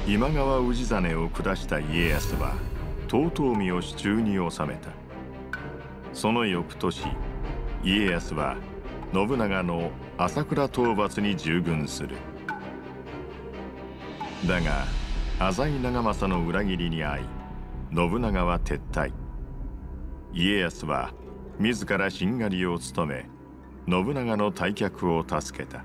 今川氏真を下した家康は遠江を手中に収めた。その翌年、家康は信長の朝倉討伐に従軍する。だが浅井長政の裏切りに遭い、信長は撤退。家康は自らしんがりを務め、信長の退却を助けた。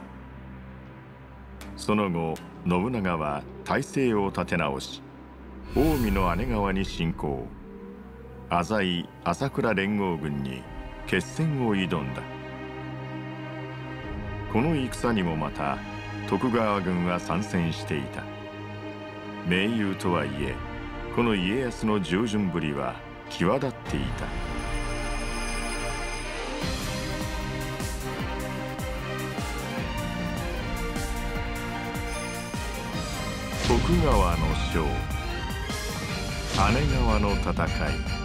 その後、信長は体制を立て直し、近江の姉川に侵攻。浅井・朝倉連合軍に決戦を挑んだ。この戦にもまた徳川軍は参戦していた。盟友とはいえ、この家康の従順ぶりは際立っていた。徳川の将、姉川の戦い。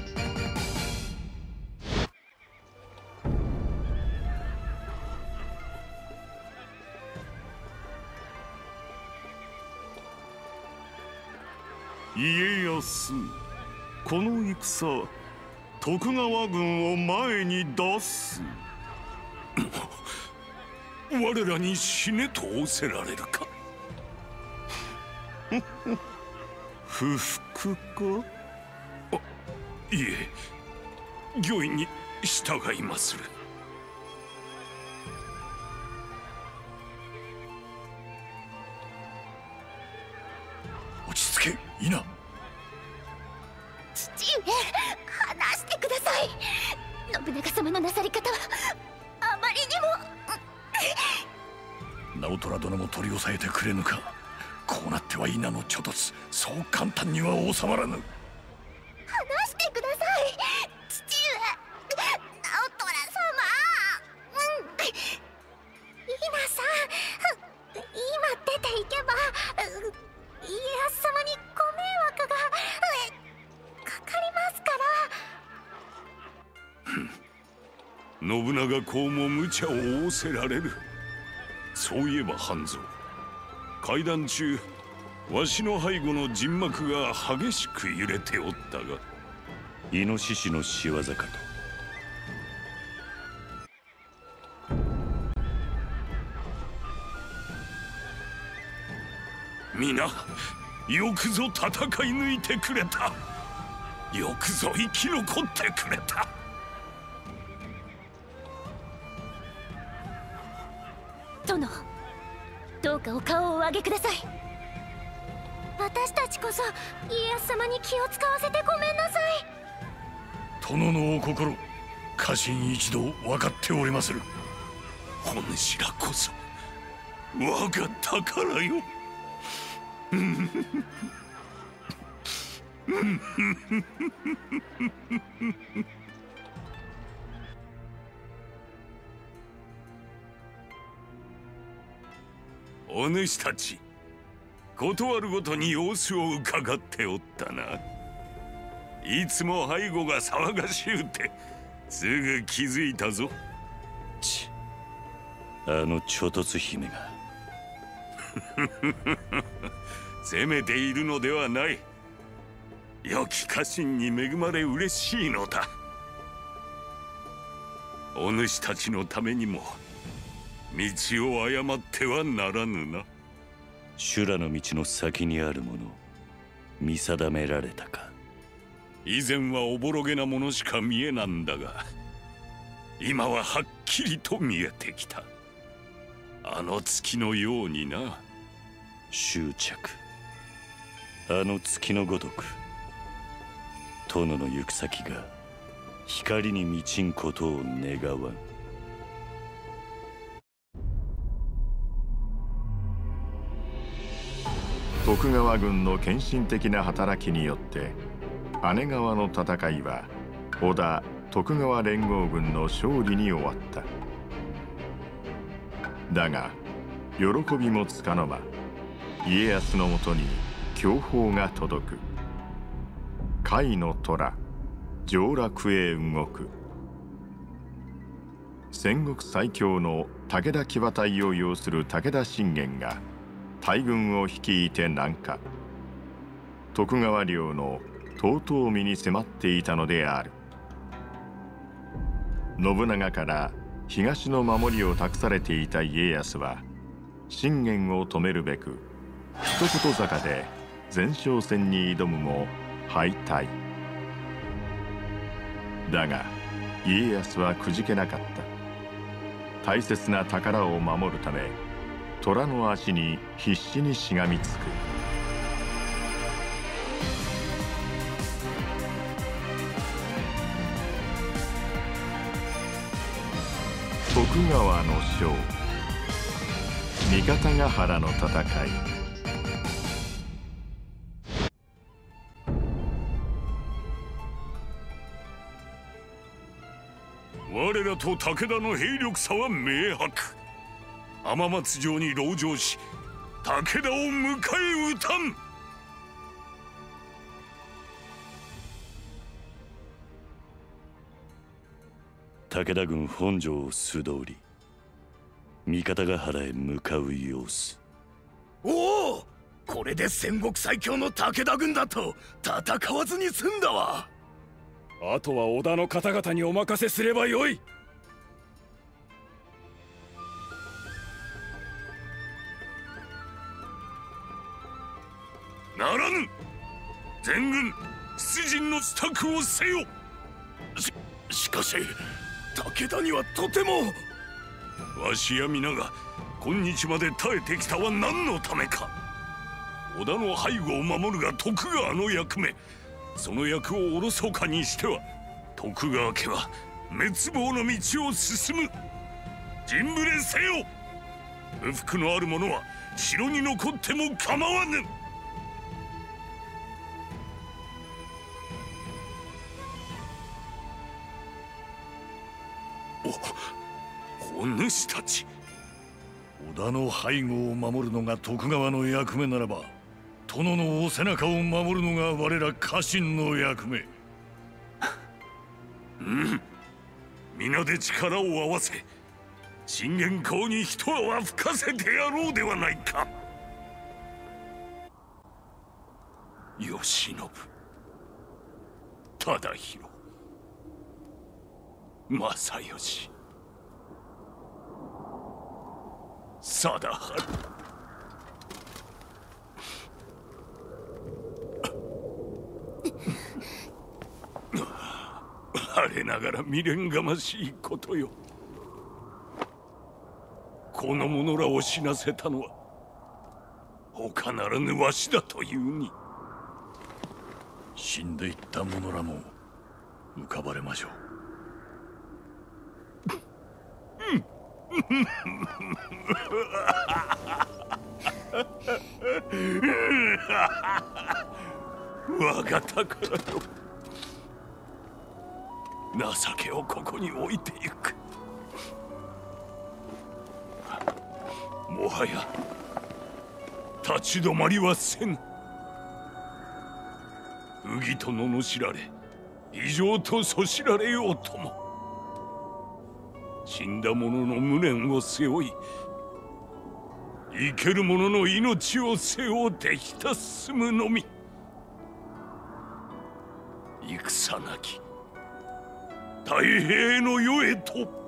家康、この戦、徳川軍を前に出す。我らに死ねと仰せられるか。不服か。いえ、御意に従いまする。落ち着け、いな。 父上、話してください。信長様のなさり方はあまりにも。 直虎殿も取り押さえてくれぬか。こうなっては稲の猪突、そう簡単には収まらぬ。 話してください、父上。直虎様。稲さん、今出ていけば家康様にご迷惑がかかりますから。 信長公も無茶を仰せられる。そういえば半蔵、会談中わしの背後の陣幕が激しく揺れておったが、イノシシの仕業かと。皆、よくぞ戦い抜いてくれた。よくぞ生き残ってくれた。 殿、どうかお顔をお上げください。私たちこそ家康様に気を使わせてごめんなさい。 殿のお心、家臣一同分かっておりまする。本白こそ我が宝よ。お主たち、ことあるごとに様子をうかがっておったな。いつも背後が騒がしゅうてすぐ気づいたぞ。あの猪突姫が責めているのではない。良き家臣に恵まれ嬉しいのだ。お主たちのためにも道を誤ってはならぬな。修羅の道の先にあるもの、見定められたか。以前はおぼろげなものしか見えなんだが、今ははっきりと見えてきた。あの月のようにな。執着、あの月のごとく、殿の行く先が光に満ちんことを願わん。 徳川軍の献身的な働きによって姉川の戦いは織田・徳川連合軍の勝利に終わった。だが喜びもつかの間、家康のもとに凶報が届く。甲斐の虎、上洛へ動く。戦国最強の武田騎馬隊を擁する武田信玄が大軍を率いて南下。徳川領の遠江に迫っていたのである。信長から東の守りを託されていた家康は信玄を止めるべく一言坂で前哨戦に挑むも敗退。だが家康はくじけなかった。大切な宝を守るため虎の足に必死にしがみつく。徳川の将三方ヶ原の戦い。 我らと武田の兵力差は明白。浜松城に籠城し武田を迎え撃たん。武田軍本城を素通り三方ヶ原へ向かう様子。 おお、これで戦国最強の武田軍だと戦わずに済んだわ。 あとは織田の方々にお任せすればよい。 ならぬ。全軍出陣の支度をせよ。 しかし武田にはとても。 わしや皆が今日まで耐えてきたは何のためか。織田の背後を守るが徳川の役目。その役をおろそかにしては徳川家は滅亡の道を進む。陣ぶれせよ。不服のある者は城に残っても構わぬ。お主たち。 織田の背後を守るのが徳川の役目ならば、殿のお背中を守るのが我ら家臣の役目。 皆で力を合わせ信玄公に一泡吹かせてやろうではないか。慶喜、忠広、正義、貞治。我ながら未練がましいことよ。この者らを死なせたのは他ならぬわしだというに。 死んでいった者らも浮かばれましょう。 我が宝よ、情けをここに置いてゆく。もはや立ち止まりはせぬ。宇義と罵られ異常とそしられようとも死んだ者の無念を背負い生ける者の命を背負うてひた進むのみ。戦なき太平の世へと。